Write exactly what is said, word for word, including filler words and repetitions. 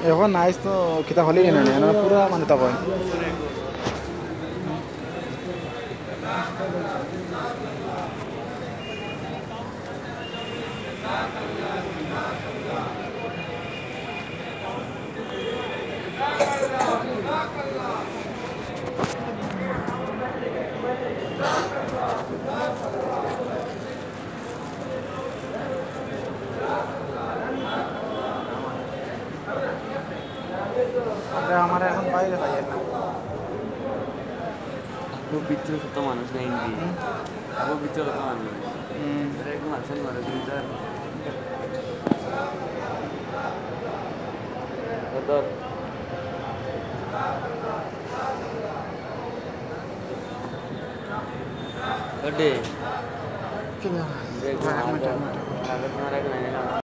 এখন নাইস তো কিতা হলি না না পুরা মানে তা কয় हमारे এখন বাইরে থাকে না वो पिक्चर कत माणूस नाही इंदी वो पिक्चर कत माणूस तर एक माणसाने मला तुमचं तर कडे किंवा एक माणूस लागत नाही